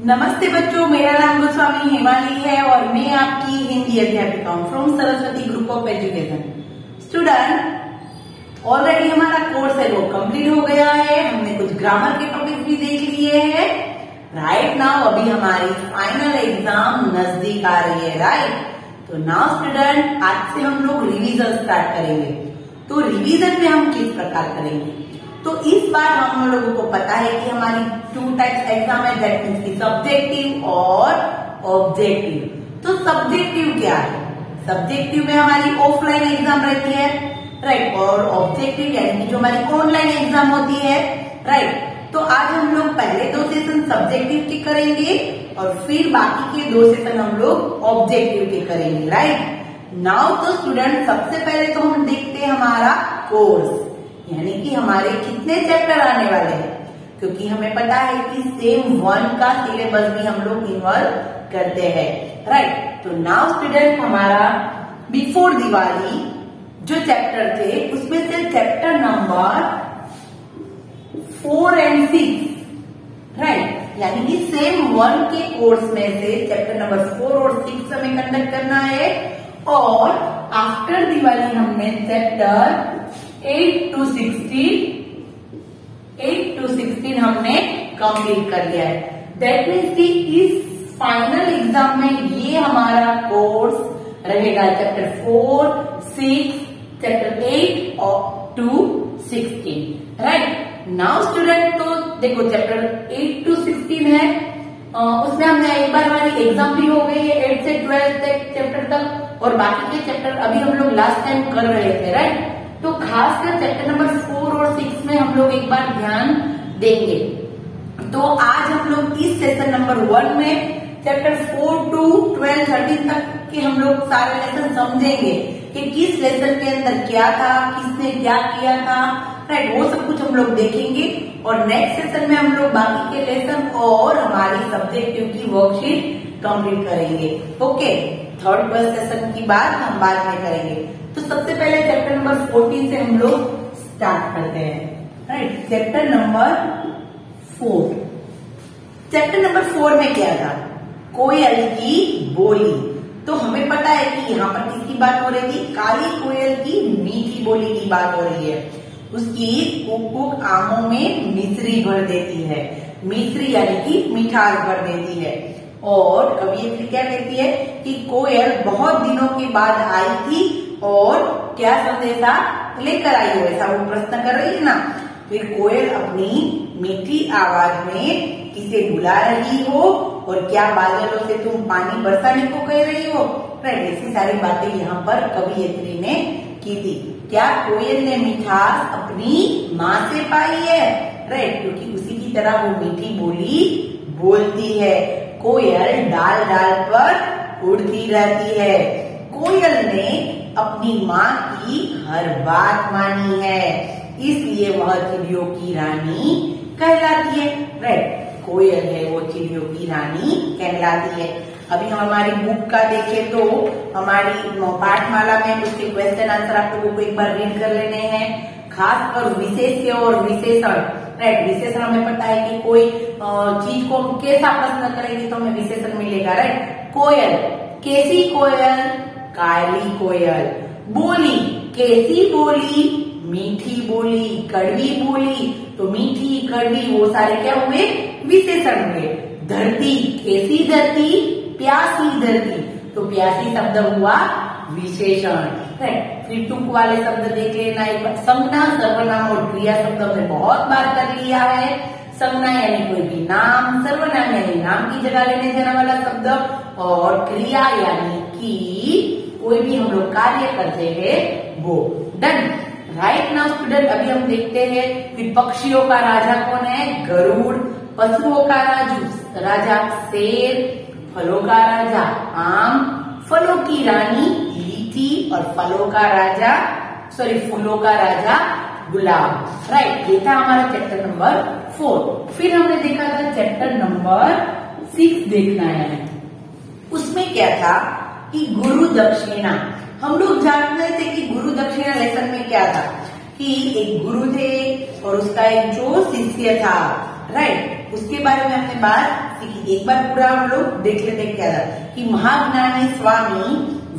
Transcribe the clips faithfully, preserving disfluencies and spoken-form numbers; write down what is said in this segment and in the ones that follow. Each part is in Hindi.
नमस्ते बच्चों, मेरा नाम गोस्वामी हिमाली है और मैं आपकी हिंदी अध्यापिका हूँ from Saraswati group of education. Student, already हमारा कोर्स है वो कंप्लीट हो गया है। हमने कुछ ग्रामर के टॉपिक्स भी देख लिए हैं। राइट नाउ अभी हमारी फाइनल एग्जाम नजदीक आ रही है। राइट, तो नाउ स्टूडेंट, आज से हम लोग रिवीजन स्टार्ट करेंगे। तो रिवीजन में हम किस प्रकार करेंगे? तो इस बार हम लोगों को पता है कि हमारी टू टाइप्स एग्जाम है, दैट मीन्स की सब्जेक्टिव और ऑब्जेक्टिव। तो सब्जेक्टिव क्या है? सब्जेक्टिव में हमारी ऑफलाइन एग्जाम रहती है, राइट, और ऑब्जेक्टिव यानी कि जो हमारी ऑनलाइन एग्जाम होती है। राइट, तो आज हम लोग पहले दो सेशन सब्जेक्टिव के करेंगे और फिर बाकी के दो सेशन हम लोग ऑब्जेक्टिव के करेंगे। राइट नाउ तो स्टूडेंट, सबसे पहले तो हम देखते हैं हमारा कोर्स, यानी कि हमारे कितने चैप्टर आने वाले हैं, क्योंकि हमें पता है कि सेम वन का सिलेबस भी हम लोग इन्वॉल्व करते हैं। राइट, तो नाउ स्टूडेंट, हमारा बिफोर दिवाली जो चैप्टर थे उसमें से chapter number four and six, right, यानी कि सेम वन के कोर्स में से चैप्टर नंबर फोर और सिक्स हमें कंडक्ट करना है। और आफ्टर दिवाली हमने chapter eight to sixteen eight to sixteen हमने कंप्लीट कर लिया है। दैट मीन्स कि इस फाइनल एग्जाम में ये हमारा कोर्स रहेगा chapter four, six, chapter eight और to sixteen. Right now student, तो देखो चैप्टर एट टू सिक्सटीन है, आ, उसमें हमने एक बार हमारी एग्जाम भी हो गई है एट से ट्वेल्थ तक चैप्टर तक, और बाकी के चैप्टर अभी हम लोग लास्ट टाइम कर रहे थे। राइट, तो खासकर चैप्टर नंबर फोर और सिक्स में हम लोग एक बार ध्यान देंगे। तो आज हम लोग इस सेशन नंबर वन में chapter four to twelve thirteen तक के हम लोग सारे लेसन समझेंगे कि किस लेसन के अंदर क्या था, किसने क्या किया था। राइट, वो सब कुछ हम लोग देखेंगे और नेक्स्ट सेशन में हम लोग बाकी के लेसन और हमारी सब्जेक्टिव की वर्कशीट कंप्लीट करेंगे। ओके, थर्ड क्लास सेशन की बात हम बाद में करेंगे। तो सबसे पहले चैप्टर नंबर फोर्टीन से हम लोग स्टार्ट करते हैं। Right, chapter number four. Chapter number four में क्या था? कोयल की बोली। तो हमें पता है कि यहाँ पर किसकी बात हो रही थी? काली कोयल की मीठी बोली की बात हो रही है। उसकी कुक कुक आमों में मिश्री भर देती है। मिश्री यानी कि मिठास भर देती है। और कवियत्री क्या कहती है कि कोयल बहुत दिनों के बाद आई थी और क्या संदेशा लेकर आई हो, ऐसा वो प्रश्न कर रही है ना। फिर कोयल अपनी मीठी आवाज में किसे बुला रही हो और क्या बादलों से तुम पानी बरसाने को कह रही हो। राइट, ऐसी सारी बातें यहाँ पर कवियत्री ने की थी। क्या कोयल ने मिठास अपनी माँ से पाई है? राइट, क्योंकि उसी की तरह वो मीठी बोली बोलती है। कोयल डाल डाल पर उड़ती रहती है। कोयल ने अपनी माँ की हर बात मानी है, इसलिए वह चिड़ियों की रानी कहलाती है। राइट, कोयल है वो चिड़ियों की रानी कहलाती है। अभी हम हमारी बुक का देखें तो हमारी पाठमाला में उसके क्वेश्चन आंसर आप लोगों को एक बार रीड कर लेने हैं, खास कर विशेष्य और विशेषण। राइट, विशेषण हमें पता है कि कोई चीज को हम कैसा प्रश्न करेंगे तो हमें विशेषण मिलेगा। राइट, कोयल, कैसी कोयल? काली कोयल। बोली, कैसी बोली? मीठी बोली। कड़वी बोली, तो मीठी कड़वी वो सारे क्या हुए? विशेषण हुए। धरती, कैसी धरती? प्यासी धरती, तो प्यासी शब्द हुआ विशेषण। फिर टुक वाले शब्द देख लेना एक बार। संज्ञा, सर्वनाम और क्रिया शब्द हमने बहुत बार कर लिया है। संज्ञा यानी कोई भी नाम, सर्वनाम यानी नाम की जगह लेने देने वाला शब्द, और क्रिया यानी कि कोई भी हम लोग कार्य करते हैं वो। डन। राइट नाउ स्टूडेंट, अभी हम देखते हैं कि पक्षियों का राजा कौन है? गरुड़। पशुओं का राजू राजा शेर। फलों का राजा आम। फलों की रानी लीची और फलों का राजा सॉरी फूलों का राजा गुलाब। राइट, ये था हमारा चैप्टर नंबर फोर। फिर हमने देखा था चैप्टर नंबर सिक्स देखना है। उसमें क्या था कि गुरु दक्षिणा। हम लोग जानते थे कि गुरु दक्षिणा लेसन में क्या था कि एक गुरु थे और उसका एक जो शिष्य था। राइट, उसके बारे में हमने बात सीखी। एक बार पूरा हम लोग देख लेते क्या था कि महाज्ञानी स्वामी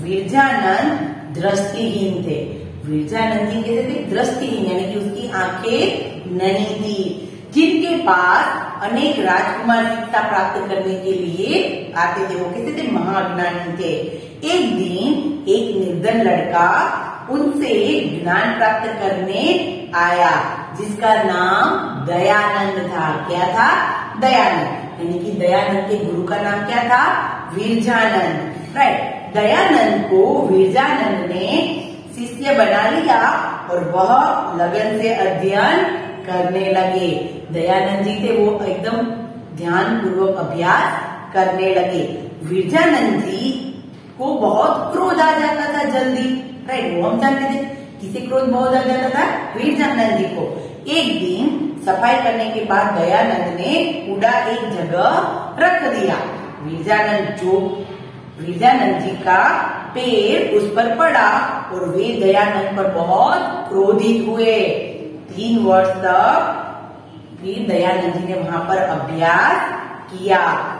विरजानंद दृष्टिहीन थे। विरजानंद जी कैसे थे? दृष्टिहीन, यानी कि उसकी आंखें नहीं थी, जिनके पास अनेक राजकुमार शिक्षा प्राप्त करने के लिए आते थे। वो कैसे थे? महाज्ञानी थे। एक दिन एक निर्धन लड़का उनसे ज्ञान प्राप्त करने आया, जिसका नाम दयानंद था। क्या था? दयानंद, यानी कि दयानंद के गुरु का नाम क्या था? विरजानंद, राइट। दयानंद को विरजानंद ने शिष्य बना लिया और वह लगन से अध्ययन करने लगे। दयानंद जी थे वो एकदम ध्यान पूर्वक अभ्यास करने लगे। विरजानंद जी को बहुत क्रोध आ जाता था जल्दी, राइट। वो हम जानते थे किसे क्रोध बहुत आ जाता था? विरजानंद जी को। एक दिन सफाई करने के बाद दयानंद ने कूड़ा एक जगह रख दिया। विरजानंद जो विरजानंद जी का पैर उस पर पड़ा और वे दयानंद पर बहुत क्रोधित हुए। तीन वर्ष तक फिर दयानंद जी ने वहां पर अभ्यास किया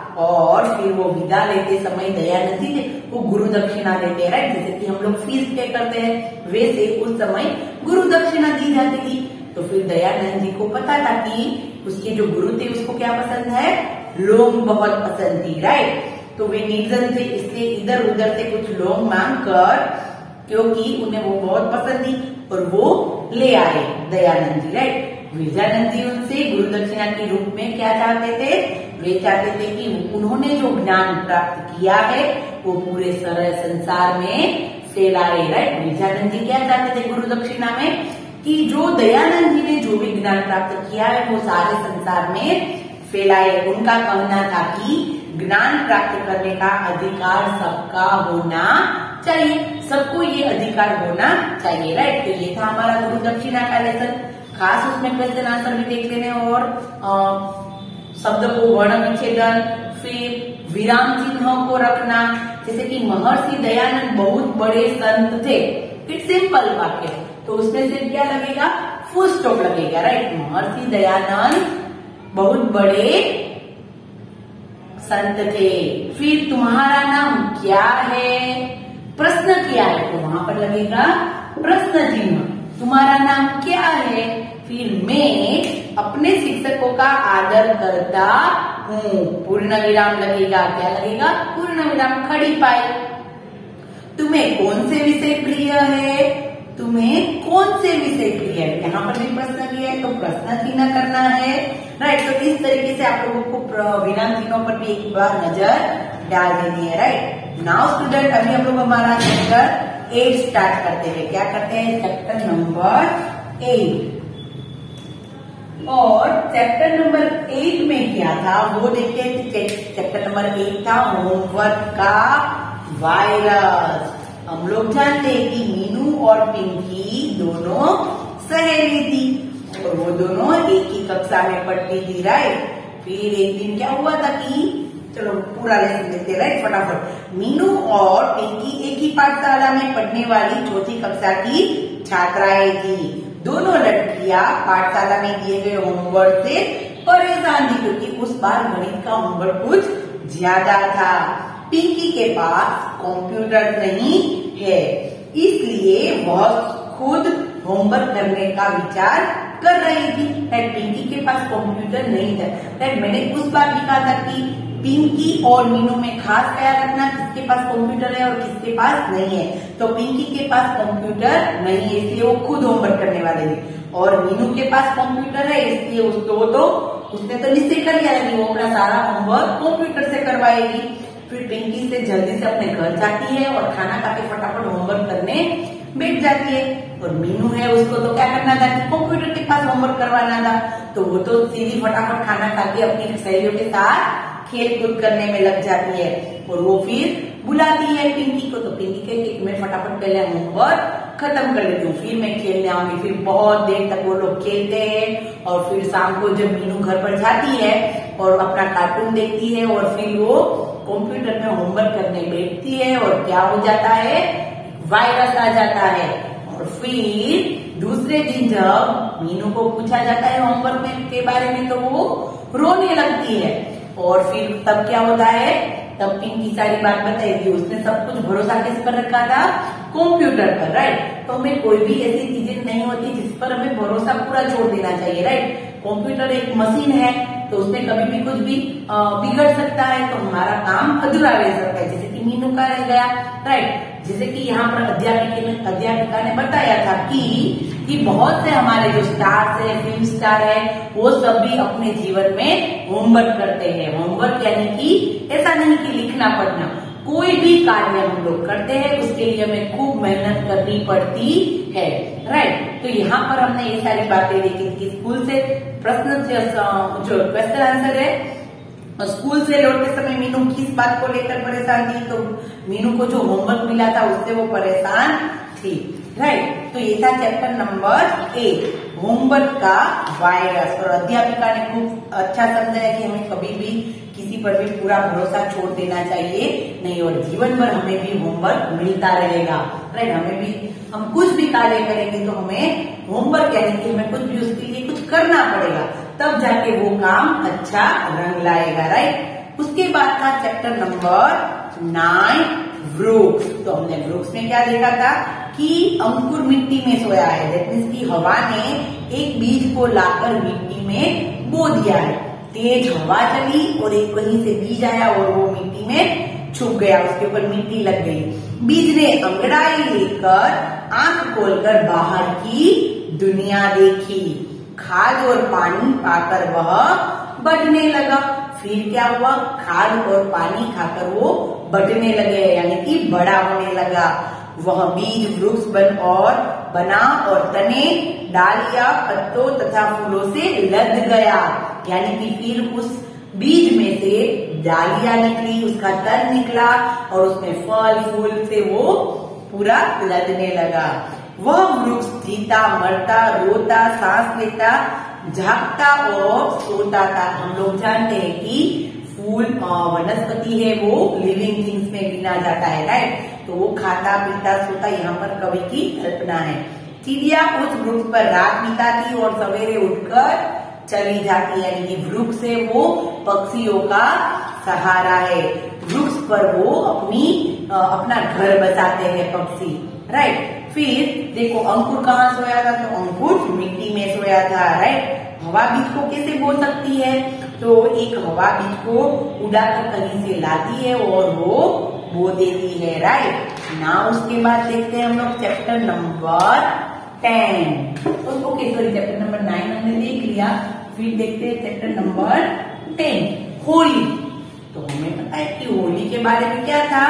और फिर वो विदा लेते समय दयानंद जी ने वो गुरु दक्षिणा देते हैं, राइट। जैसे कि हम लोग फीस पे करते हैं वैसे उस समय गुरु दक्षिणा दी जाती थी। तो फिर दयानंद जी को पता था कि उसके जो गुरु थे उसको क्या पसंद है? लौंग बहुत पसंद थी, राइट। तो वे निर्धन थे, इसलिए इधर उधर से कुछ लौंग मांग कर, क्योंकि उन्हें वो बहुत पसंद थी, और वो ले आए दयानंद जी, राइट। विरजानंद जी उनसे गुरु दक्षिणा के रूप में क्या चाहते थे? वे चाहते थे कि उन्होंने जो ज्ञान प्राप्त किया है वो पूरे सारे संसार में फैलाए, राइट। विरजानंद जी क्या चाहते थे गुरु दक्षिणा में? कि जो दयानंद जी ने जो भी ज्ञान प्राप्त किया है वो सारे संसार में फैलाए। उनका कहना था कि ज्ञान प्राप्त करने का अधिकार सबका होना चाहिए, सबको ये अधिकार होना चाहिए, राइट। तो ये था हमारा गुरु दक्षिणा का लेसन। खास उसमें क्वेश्चन आंसर भी देख लेने और आ, शब्द को वर्ण विच्छेदन, फिर विराम चिन्हों को रखना। जैसे कि महर्षि दयानंद बहुत बड़े संत थे, इट्स सिंपल वाक्य, तो उसमें से क्या लगेगा? फुल स्टॉप लगेगा, राइट। महर्षि दयानंद बहुत बड़े संत थे। फिर तुम्हारा नाम क्या है? प्रश्न किया है तो वहां पर लगेगा प्रश्न चिन्ह। तुम्हारा नाम क्या है? फिर मैं अपने शिक्षकों का आदर करता हूँ, पूर्ण विराम लगेगा। क्या लगेगा? पूर्ण विराम, खड़ी पाई। तुम्हें कौन से विषय प्रिय है? तुम्हें कौन से विषय प्रिय है? यहाँ पर भी प्रश्न किया है तो प्रश्न चिन्ह करना है, राइट। तो इस तरीके से आप लोगों को विराम चिन्हों पर भी एक बार नजर डाल देनी है, राइट। नाउ स्टूडेंट, अभी हम लोग हमारा चैप्टर एट स्टार्ट करते हैं। क्या करते हैं? Chapter number eight. और चैप्टर नंबर एट में क्या था वो देखते हैं। चैप्टर नंबर एट था होमवर्क का वायरस। हम लोग जानते हैं कि मीनू और पिंकी दोनों सहेली थी और वो दोनों एक ही कक्षा में पढ़ती थी, राइट। फिर एक दिन क्या हुआ था कि चलो पूरा लेसन देखते, राइट, फटाफट। मीनू और पिंकी एक ही पाठशाला में पढ़ने वाली चौथी कक्षा की छात्राएं थी। दोनों लड़कियां पाठशाला में दिए गए होमवर्क से परेशान थी, क्योंकि उस बार गणित का होमवर्क कुछ ज्यादा था। पिंकी के पास कंप्यूटर नहीं है, इसलिए वह खुद होमवर्क करने का विचार कर रही थी। पिंकी के पास कंप्यूटर नहीं था। मैंने उस बार भी कहा था कि पिंकी और मीनू में खास ख्याल रखना किसके पास कंप्यूटर है और किसके पास नहीं है। तो पिंकी के पास कंप्यूटर नहीं है, इसलिए वो खुद होमवर्क करने वाले थे, और मीनू के पास कंप्यूटर है, इसलिए उसको तो उसने तो निश्चय कर लिया कि वो अपना सारा होमवर्क कंप्यूटर से करवाएगी। फिर पिंकी से जल्दी से अपने घर जाती है और खाना खा के फटाफट होमवर्क करने बैठ जाती है। और मीनू है, उसको तो क्या करना था कि कंप्यूटर के पास होमवर्क करवाना था, तो वो तो सीधी फटाफट खाना खा के अपनी सहेलियों के साथ खेल कूद करने में लग जाती है। और वो फिर बुलाती है पिंकी को, तो पिंकी कहती है कि मैं फटाफट पहले होमवर्क खत्म कर लेती हूँ, फिर मैं खेलने आऊंगी। फिर बहुत देर तक वो लोग खेलते हैं और फिर शाम को जब मीनू घर पर जाती है और अपना कार्टून देखती है और फिर वो कंप्यूटर में होमवर्क करने बैठती है, और क्या हो जाता है? वायरस आ जाता है। और फिर दूसरे दिन जब मीनू को पूछा जाता है होमवर्क में के बारे में, तो वो रोने लगती है। और फिर तब क्या होता है, तब पिंकी सारी बात बताएगी। उसने सब कुछ भरोसा किस पर रखा था, कंप्यूटर पर, राइट। तो हमें कोई भी ऐसी चीजें नहीं होती जिस पर हमें भरोसा पूरा छोड़ देना चाहिए, राइट। कंप्यूटर एक मशीन है, तो उसमें कभी भी कुछ भी बिगड़ सकता है, तो हमारा काम अधूरा रह सकता है, जैसे कि मीनू का रह गया, राइट। जैसे कि यहाँ पर अध्यापिका ने अध्यापिका ने बताया था कि कि बहुत से हमारे जो स्टार्स है, फिल्म स्टार है, वो सब भी अपने जीवन में होमवर्क करते हैं। होमवर्क यानी कि ऐसा नहीं कि लिखना पढ़ना, कोई भी कार्य हम लोग करते हैं उसके लिए हमें खूब मेहनत करनी पड़ती है, राइट। तो यहाँ पर हमने ये सारी बातें देखी कि स्कूल से प्रश्न जो क्वेश्चन आंसर है, स्कूल से लौटते समय मीनू किस बात को लेकर परेशान थी, तो मीनू को जो होमवर्क मिला था उससे वो परेशान थी, राइट। तो ये था चैप्टर नंबर एक, होमवर्क का वायरस। और अध्यापिका ने खूब अच्छा समझाया कि हमें कभी भी किसी पर भी पूरा भरोसा छोड़ देना चाहिए नहीं, और जीवन भर हमें भी होमवर्क मिलता रहेगा, राइट। हमें भी, हम कुछ भी कार्य करेंगे तो हमें होमवर्क यानी कि हमें कुछ भी उसके लिए कुछ करना पड़ेगा, तब जाके वो काम अच्छा रंग लाएगा, राइट। उसके बाद था चैप्टर नंबर नाइन, वृक्ष। तो हमने वृक्ष में क्या देखा था कि अंकुर मिट्टी में सोया है, दैट मीन्स की हवा ने एक बीज को लाकर मिट्टी में बो दिया है। तेज हवा चली और एक कहीं से बीज आया और वो मिट्टी में छुप गया, उसके ऊपर मिट्टी लग गई। बीज ने अंगड़ाई लेकर आंख खोलकर बाहर की दुनिया देखी, खाद और पानी पाकर वह बढ़ने लगा। फिर क्या हुआ, खाद और पानी खाकर वो बढ़ने लगे यानी कि बड़ा होने लगा। वह बीज वृक्ष बन और बना और तने, डालियां, पत्तों तथा फूलों से लद गया, यानी कि फिर उस बीज में से डालियां निकली, उसका तन निकला और उसमें फल फूल से वो पूरा लदने लगा। वह वृक्ष जीता मरता, रोता, सांस लेता, झांकता और सोता था। हम लोग जानते हैं कि फूल वनस्पति है वो लिविंग थिंग्स में गिना जाता है, राइट। तो वो खाता पीता सोता, यहाँ पर कवि की कल्पना है। चिड़िया उस वृक्ष पर रात बिताती और सवेरे उठकर चली जाती, यानी कि वृक्ष से वो पक्षियों का सहारा है। वृक्ष पर वो अपनी अपना घर बसाते हैं पक्षी, राइट। फिर देखो अंकुर कहाँ सोया था, तो अंकुर मिट्टी में सोया था, राइट। हवा बीज को कैसे बो सकती है, तो एक हवा बीज को उड़ाकर कहीं से लाती है और वो बो देती है, राइट ना। उसके बाद देखते हैं हम लोग chapter number ten, okay sorry chapter number nine हमने देख लिया। फिर देखते हैं चैप्टर नंबर टेन, होली। तो हमें पता है कि होली के बारे में क्या था,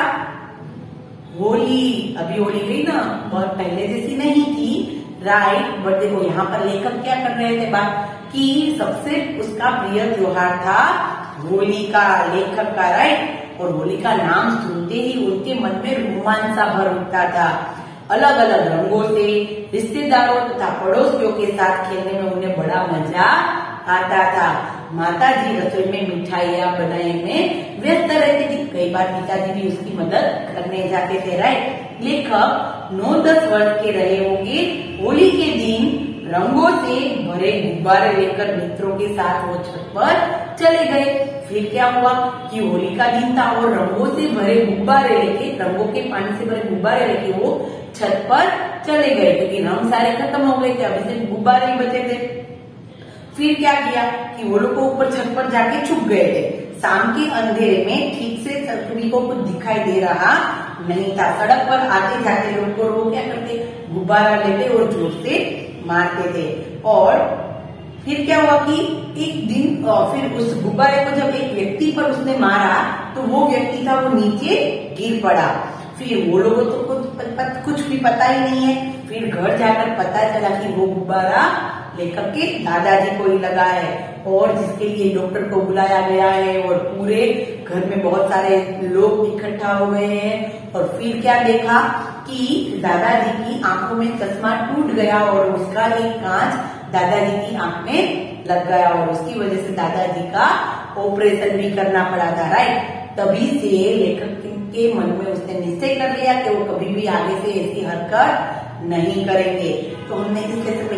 होली अभी होली गई ना, बहुत पहले जैसी नहीं थी, राइट। बट देखो यहाँ पर लेखक क्या कर रहे थे बात कि सबसे उसका प्रिय त्योहार था होली का, लेखक का, राइट। और होली का नाम सुनते ही उनके मन में रोमांच सा भर उठता था। अलग अलग रंगों से रिश्तेदारों तथा पड़ोसियों के साथ खेलने में उन्हें बड़ा मजा आता था। माता जी रसोई में मिठाइयाँ बनाने में व्यस्त रहती थी, कई बार पिताजी भी उसकी मदद करने जाते थे, राइट। लेखक नौ दस वर्ष के रहे होंगे। होली के दिन रंगों से भरे गुब्बारे लेकर मित्रों के साथ वो छत पर चले गए। फिर क्या हुआ कि होली का दिन था और रंगों से भरे गुब्बारे लेके, रंगों के पानी से भरे गुब्बारे लेके वो छत पर चले गए, क्योंकि रंग सारे खत्म हो गए थे, अभी सिर्फ गुब्बारे ही बचे थे। फिर क्या किया कि वो लोग ऊपर छत पर जाके छुप गए थे। शाम के अंधेरे में ठीक से सभी को कुछ दिखाई दे रहा नहीं था। सड़क पर आते जाते लोग को वो क्या करते, गुब्बारा लेते और जोर से मारते थे। और फिर क्या हुआ कि एक दिन फिर उस गुब्बारे को जब एक व्यक्ति पर उसने मारा तो वो व्यक्ति था वो नीचे गिर पड़ा। फिर वो लोगों तो कुछ कुछ भी पता ही नहीं है। फिर घर जाकर पता चला कि वो गुब्बारा लेखक के दादाजी को ही लगा है और जिसके लिए डॉक्टर को बुलाया गया है और पूरे घर में बहुत सारे लोग इकट्ठा हो गए हैं। और फिर क्या देखा कि दादाजी की आंखों में चश्मा टूट गया और उसका एक कांच दादाजी की आंख में लग गया और उसकी वजह से दादाजी का ऑपरेशन भी करना पड़ा था, राइट। तभी से लेखक के मन में उसने निश्चय कर लिया कि वो कभी भी आगे से ऐसी हरकत नहीं करेंगे। तो हमने इस लेसन में ये भी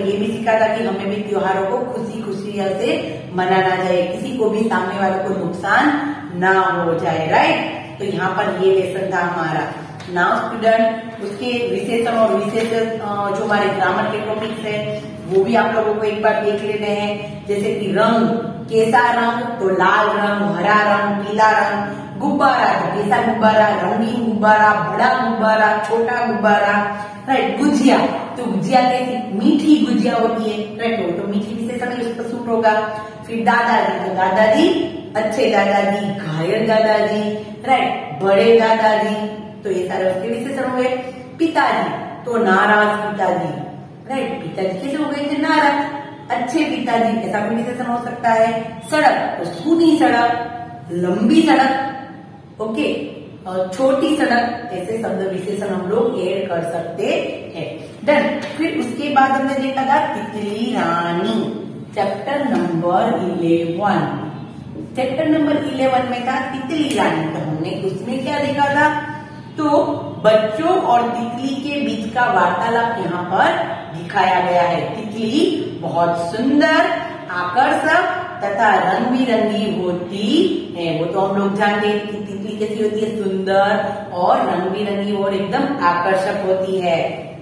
सीखा था कि हमें भी त्योहारों को खुशी खुशी से मनाना चाहिए, किसी को भी सामने वाले को नुकसान ना हो जाए, राइट। तो यहाँ पर ये लेसन था हमारा। नाउ स्टूडेंट, उसके विशेषण और विशेष जो हमारे ग्रामर के टॉपिक्स है वो भी आप लोगों को एक बार देख लेते हैं। जैसे कि रंग, कैसा रंग, तो लाल रंग, हरा रंग, पीला रंग। गुब्बारा, तो कैसा गुब्बारा, रंगीन गुब्बारा, बड़ा गुब्बारा, छोटा गुब्बारा, राइट। गुजिया, तो गुजिया कैसी, मीठी गुजिया होती है, राइट, तो मीठी विशेषण उस पर सूट होगा। फिर दादाजी, तो दादाजी अच्छे दादाजी, घायल दादाजी, राइट, बड़े दादाजी, तो ये सारे उसके विशेषण हो गए। पिताजी, तो नाराज पिताजी, राइट, पिताजी कैसे हो गए थे, नाराज। अच्छे पिताजी, ऐसा भी विशेषण हो सकता है। सड़क, तो सूनी सड़क, लंबी सड़क, ओके, और छोटी सड़क, ऐसे शब्द विशेषण हम लोग ऐड कर सकते हैं। डन। फिर उसके बाद हमने देखा था तितली रानी, chapter number eleven. Chapter number eleven में था तितली रानी। तो हमने उसमें क्या देखा था, तो बच्चों और तितली के बीच का वार्तालाप यहाँ पर दिखाया गया है। तितली बहुत सुंदर, आकर्षक तथा रंग बिरंगी होती है। वो तो हम लोग जानते हैं कि तितली कैसी होती है, सुंदर और रंग बिरंगी और एकदम आकर्षक होती है।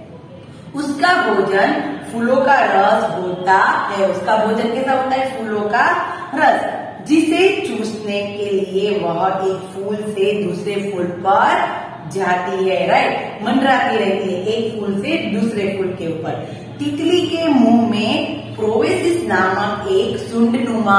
उसका भोजन फूलों का रस होता है। उसका भोजन कैसा होता है, फूलों का रस, जिसे चूसने के लिए वह एक फूल से दूसरे फूल पर जाती है, राइट, मंडराती रहती है एक फूल से दूसरे फूल के ऊपर। तितली के मुंह में प्रोवेसिस नामक एक सुंडनुमा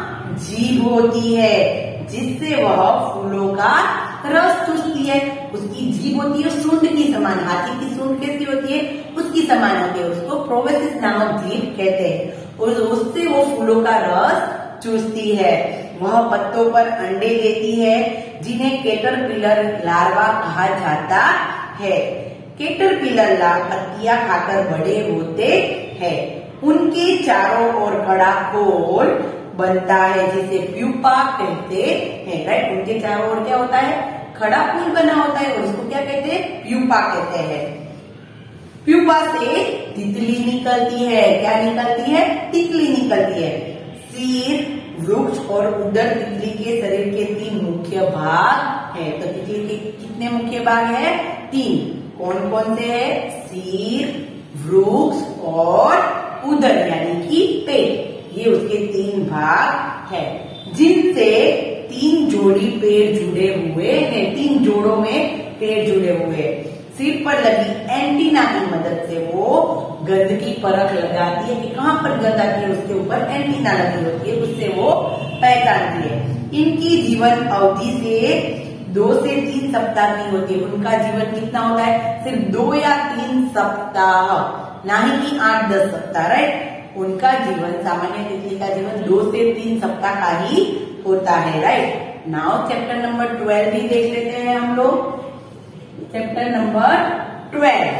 जीभ होती है, जिससे वह फूलों का रस चूसती है। उसकी जीभ होती है सूंड की समान, हाथी की सूंड कैसी होती है, उसकी समान होती है, उसको प्रोवेसिस नामक जीभ कहते हैं, और उससे वो फूलों का रस चूसती है। वह पत्तों पर अंडे देती है, जिन्हें कैटरपिलर लार्वा कहा जाता है। कैटरपिलर लार्वा पत्तियां खाकर बड़े होते हैं। उनके चारों ओर कड़ा खोल बनता है, जिसे प्यूपा कहते हैं, राइट। उनके चारों ओर क्या होता है, खड़ा खोल बना होता है, और उसको क्या कहते हैं, प्यूपा कहते हैं। प्यूपा से तितली निकलती है। क्या निकलती है, तितली निकलती है। सिर, वृक्ष और उदर तितली के शरीर के तीन मुख्य भाग है। तो तितली के कितने मुख्य भाग है, तीन। कौन कौन से है, सिर, वृक्ष और उदर यानी कि पेट, ये उसके तीन भाग है, जिनसे तीन जोड़ी पेड़ जुड़े हुए हैं। तीन जोड़ों में पेड़ जुड़े हुए हैं। सिर पर लगी एंटीना की मदद से वो गंध की परख लगाती है कि कहाँ पर गंध आती है, उसके ऊपर एंटीना लगी होती है, उससे वो पहचानती है। इनकी जीवन अवधि से दो से तीन सप्ताह की होती है। उनका जीवन कितना होता है, सिर्फ दो या तीन सप्ताह, ना ही कि आठ दस सप्ताह, राइट। उनका जीवन, सामान्य तितली का जीवन दो से तीन सप्ताह का ही होता है, right. Now chapter number twelve भी देख लेते हैं हम लोग। Chapter number twelve,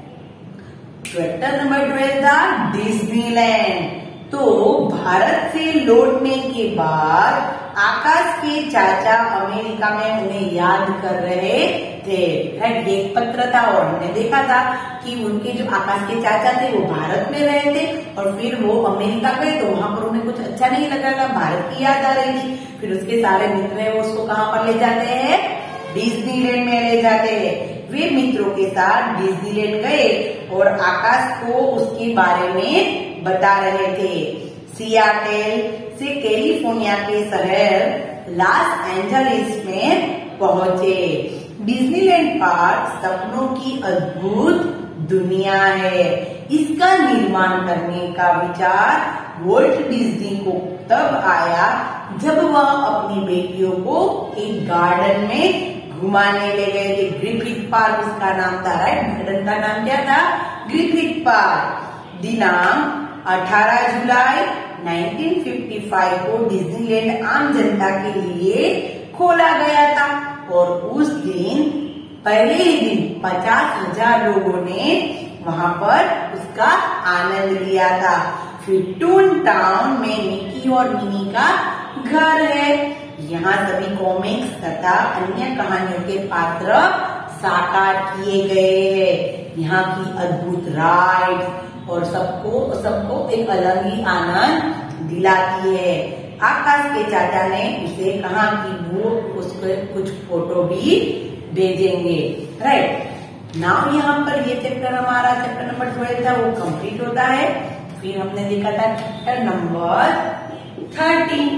chapter number twelve था डिज्नीलैंड। तो भारत से लौटने के बाद आकाश के चाचा अमेरिका में उन्हें याद कर रहे थे, राइट। एक पत्र था और हमने देखा था कि उनके जो आकाश के चाचा थे वो भारत में रहे थे, और फिर वो अमेरिका गए तो वहां पर उन्हें कुछ अच्छा नहीं लगा था, भारत की याद आ रही थी। फिर उसके सारे मित्र है वो उसको कहाँ पर ले जाते हैं, डिज्नीलैंड में ले जाते हैं। वे मित्रों के साथ डिज्नीलैंड गए और आकाश को उसके बारे में बता रहे थे। सियाटल से कैलिफोर्निया के शहर लॉस एंजलिस में पहुंचे। डिज्नीलैंड पार्क सपनों की अद्भुत दुनिया है। इसका निर्माण करने का विचार वॉल्ट डिज्नी को तब आया जब वह अपनी बेटियों को एक गार्डन में घुमाने ले गए थे। ग्रिफिथ पार्क उसका नाम था, राइट। गार्डन का नाम क्या था, ग्रिफिथ पार्क। दिनांक अठारह जुलाई उन्नीस सौ पचपन को डिज्नीलैंड आम जनता के लिए खोला गया था, और उस दिन पहले ही दिन पचास हजार लोगों ने वहां पर उसका आनंद लिया था। फिर टून टाउन में मिकी और मिनी का घर है। यहाँ सभी कॉमिक्स तथा अन्य कहानियों के पात्र साकार किए गए हैं। यहाँ की अद्भुत राइड्स और सबको सबको एक अलग ही आनंद दिलाती है। आकाश के चाचा ने उसे कहा कि वो उसको कुछ फोटो भी भेजेंगे। राइट, नाउ यहाँ पर ये चैप्टर हमारा चैप्टर नंबर ट्वेल्व था वो कंप्लीट होता है। फिर हमने देखा था चैप्टर नंबर थर्टीन।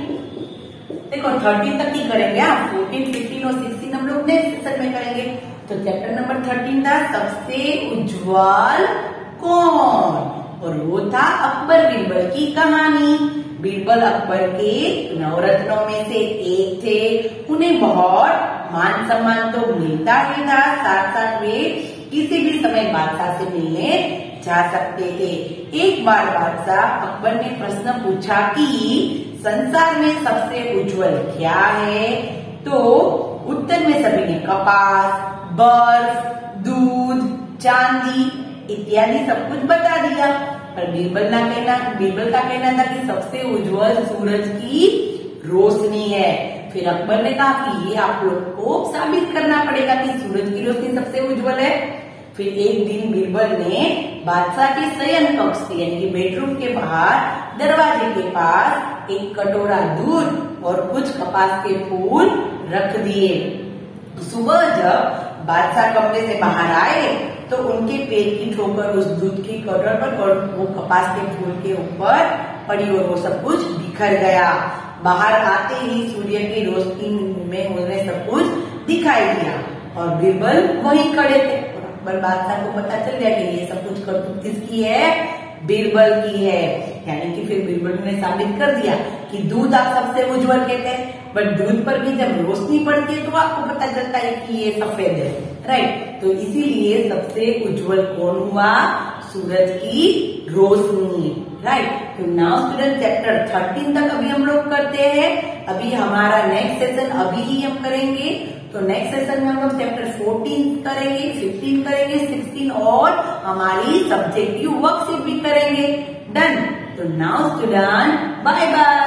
देखो थर्टीन तक ही करेंगे, फोर्टीन फिफ्टीन और सिक्सटीन हम लोग नेक्स्ट सेशन में करेंगे। तो चैप्टर नंबर थर्टीन था सबसे उज्जवल कौन, और वो था अकबर बीरबल की कहानी। बीरबल अकबर के नवरत्नों में से एक थे। उन्हें बहुत मान सम्मान तो मिलता ही था, साथ साथ वे किसी भी समय बादशाह से मिलने जा सकते थे। एक बार बादशाह अकबर ने प्रश्न पूछा कि संसार में सबसे उज्जवल क्या है? तो उत्तर में सभी ने कपास, बर्फ, दूध, चांदी इत्यादि सब कुछ बता दिया। पर बीरबल ना कहना बीरबल का कहना था कि सबसे उज्जवल सूरज की रोशनी है। फिर अकबर ने कहा कि ये आप लोग को साबित करना पड़ेगा कि सूरज की रोशनी सबसे उज्जवल है। फिर एक दिन बीरबल ने बादशाह के शयन कक्ष से यानी कि बेडरूम के बाहर दरवाजे के पास एक कटोरा दूध और कुछ कपास के फूल रख दिए। सुबह जब बादशाह कमरे से बाहर आए तो उनके पैर की ठोकर उस दूध की कटोर पर और वो कपास के फूल के ऊपर पड़ी और वो सब कुछ बिखर गया। बाहर आते ही सूर्य की रोशनी में उन्हें सब कुछ दिखाई दिया और बीरबल वहीं खड़े थे। अकबर बादशाह को पता चल गया कि ये सब कुछ करतूत किसकी है? बीरबल की है। यानी कि फिर बीरबल ने साबित कर दिया कि दूध आप सबसे उज्जवल कहते हैं, बट दूध पर भी जब रोशनी पड़ती है तो आपको पता चलता है कि ये सफेद है। राइट, तो इसीलिए सबसे उज्जवल कौन हुआ? सूरज की रोशनी। राइट, तो नाउ स्टूडेंट चैप्टर थर्टीन तक अभी हम लोग करते हैं। अभी हमारा नेक्स्ट सेशन अभी ही हम करेंगे। तो नेक्स्ट सेशन में हम लोग चैप्टर फोर्टीन करेंगे, फिफ्टीन करेंगे, सिक्सटीन और हमारी सब्जेक्टिव वर्कशीट भी करेंगे। डन। तो नाउ स्टूडेंट बाय बाय।